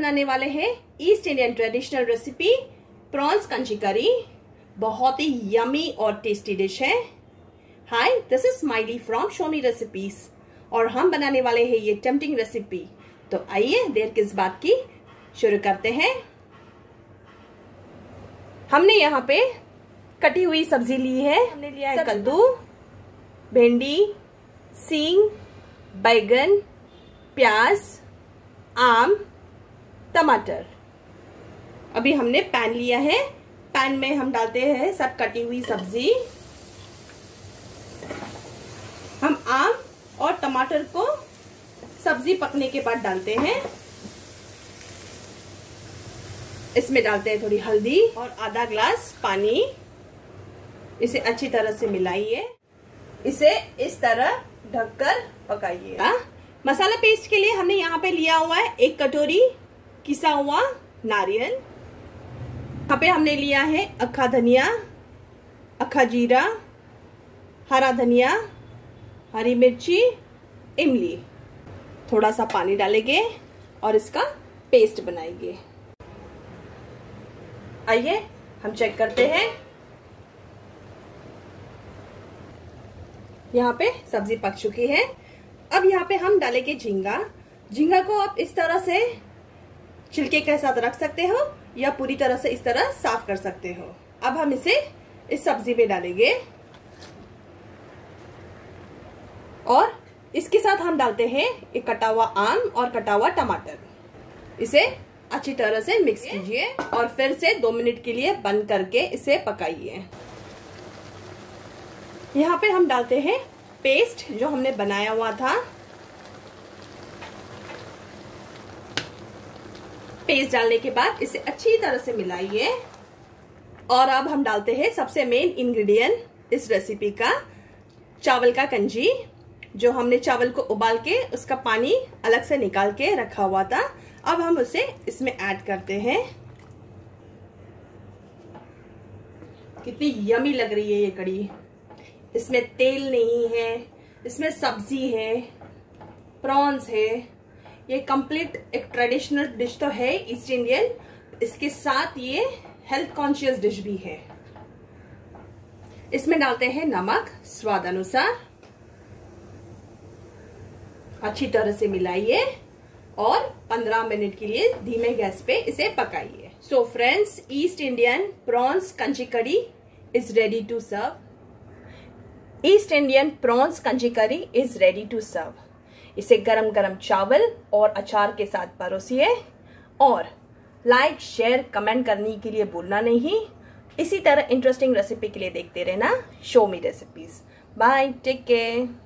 बनाने वाले हैं east Indian traditional recipe prawns कंची करी। बहुत ही यमी और टेस्टी डिश है। Hi, this is Smiley from show me recipes और हम बनाने वाले हैं ये टेम्पटिंग रेसिपी। तो आइए देर किस बात की, शुरू करते हैं। हमने यहाँ पे कटी हुई सब्जी ली है। हमने लिया है कद्दू, भिंडी, सींग, बैगन, प्याज, आम, टमाटर। अभी हमने पैन लिया है। पैन में हम डालते हैं सब कटी हुई सब्जी। हम आम और टमाटर को सब्जी पकने के बाद डालते हैं। इसमें डालते हैं थोड़ी हल्दी और आधा ग्लास पानी। इसे अच्छी तरह से मिलाइए। इसे इस तरह ढककर पकाइए। मसाला पेस्ट के लिए हमने यहाँ पे लिया हुआ है 1 कटोरी किसा हुआ नारियल। यहाँ पे हमने लिया है अक्खा धनिया, अक्खा जीरा, हरा धनिया, हरी मिर्ची, इमली। थोड़ा सा पानी डालेंगे और इसका पेस्ट बनाएंगे। आइए हम चेक करते हैं। यहाँ पे सब्जी पक चुकी है। अब यहाँ पे हम डालेंगे झींगा। झींगा को आप इस तरह से छिलके के साथ रख सकते हो या पूरी तरह से इस तरह साफ कर सकते हो। अब हम इसे इस सब्जी में डालेंगे और इसके साथ हम डालते हैं एक कटा हुआ आम और कटा हुआ टमाटर। इसे अच्छी तरह से मिक्स कीजिए और फिर से 2 मिनट के लिए बंद करके इसे पकाइए। यहाँ पे हम डालते हैं पेस्ट जो हमने बनाया हुआ था। पेस्ट डालने के बाद इसे अच्छी तरह से मिलाइए और अब हम डालते हैं सबसे मेन इंग्रेडिएंट इस रेसिपी का, चावल का कंजी। जो हमने चावल को उबाल के उसका पानी अलग से निकाल के रखा हुआ था। अब हम उसे इसमें ऐड करते हैं। कितनी यमी लग रही है ये कड़ी। इसमें तेल नहीं है, इसमें सब्जी है, प्रॉन्स है। ये कंप्लीट एक ट्रेडिशनल डिश तो है ईस्ट इंडियन, इसके साथ ये हेल्थ कॉन्शियस डिश भी है। इसमें डालते हैं नमक स्वाद अनुसार। अच्छी तरह से मिलाइए और 15 मिनट के लिए धीमे गैस पे इसे पकाइए। So friends, east Indian prawns कंची curry is ready to serve. East Indian prawns कंची करी इज रेडी टू सर्व। इसे गरम गरम चावल और अचार के साथ परोसिए और लाइक, शेयर, कमेंट करने के लिए भूलना नहीं। इसी तरह इंटरेस्टिंग रेसिपी के लिए देखते रहना show me recipes. Bye, take care.